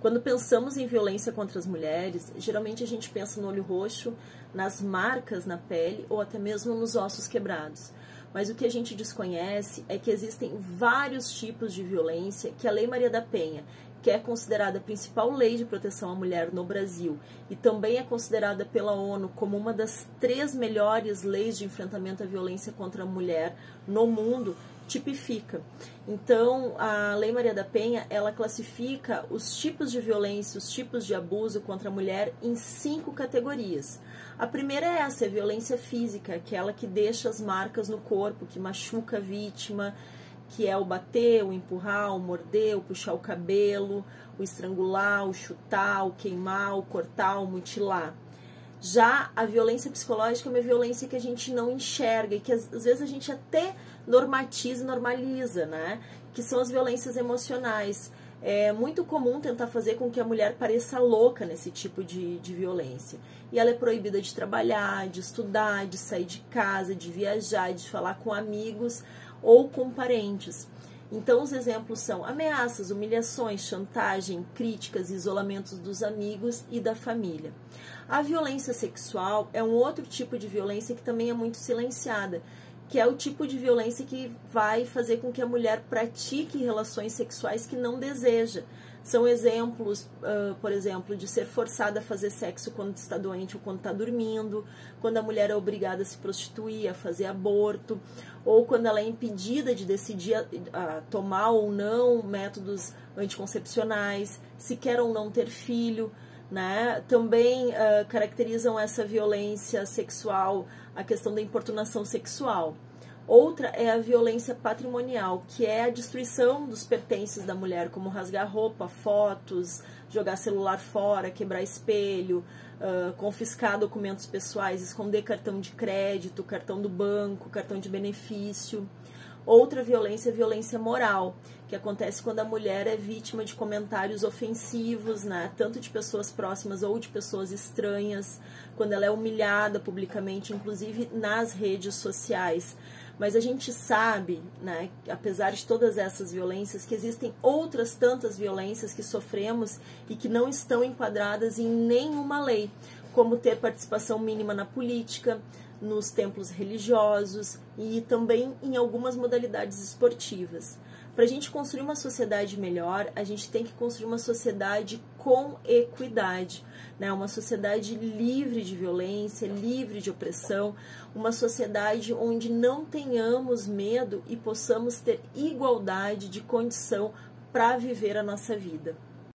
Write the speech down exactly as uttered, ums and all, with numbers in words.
Quando pensamos em violência contra as mulheres, geralmente a gente pensa no olho roxo, nas marcas na pele ou até mesmo nos ossos quebrados. Mas o que a gente desconhece é que existem vários tipos de violência que a Lei Maria da Penha, que é considerada a principal lei de proteção à mulher no Brasil e também é considerada pela ONU como uma das três melhores leis de enfrentamento à violência contra a mulher no mundo, tipifica. Então, a Lei Maria da Penha, ela classifica os tipos de violência, os tipos de abuso contra a mulher em cinco categorias. A primeira é essa, é a violência física, aquela que deixa as marcas no corpo, que machuca a vítima, que é o bater, o empurrar, o morder, o puxar o cabelo, o estrangular, o chutar, o queimar, o cortar, o mutilar. Já a violência psicológica é uma violência que a gente não enxerga e que às vezes a gente até normatiza e normaliza, né? Que são as violências emocionais. É muito comum tentar fazer com que a mulher pareça louca nesse tipo de, de violência. E ela é proibida de trabalhar, de estudar, de sair de casa, de viajar, de falar com amigos ou com parentes. Então, os exemplos são ameaças, humilhações, chantagem, críticas, isolamentos dos amigos e da família. A violência sexual é um outro tipo de violência que também é muito silenciada, que é o tipo de violência que vai fazer com que a mulher pratique relações sexuais que não deseja. São exemplos, uh, por exemplo, de ser forçada a fazer sexo quando está doente ou quando está dormindo, quando a mulher é obrigada a se prostituir, a fazer aborto, ou quando ela é impedida de decidir a, a tomar ou não métodos anticoncepcionais, se quer ou não ter filho, né? Também uh, caracterizam essa violência sexual a questão da importunação sexual. Outra é a violência patrimonial, que é a destruição dos pertences da mulher, como rasgar roupa, fotos, jogar celular fora, quebrar espelho, uh, confiscar documentos pessoais, esconder cartão de crédito, cartão do banco, cartão de benefício. Outra violência é a violência moral, que acontece quando a mulher é vítima de comentários ofensivos, né, tanto de pessoas próximas ou de pessoas estranhas, quando ela é humilhada publicamente, inclusive nas redes sociais. Mas a gente sabe, né, apesar de todas essas violências, que existem outras tantas violências que sofremos e que não estão enquadradas em nenhuma lei, como ter participação mínima na política, nos templos religiosos e também em algumas modalidades esportivas. Para a gente construir uma sociedade melhor, a gente tem que construir uma sociedade com equidade, né? Uma sociedade livre de violência, livre de opressão, uma sociedade onde não tenhamos medo e possamos ter igualdade de condição para viver a nossa vida.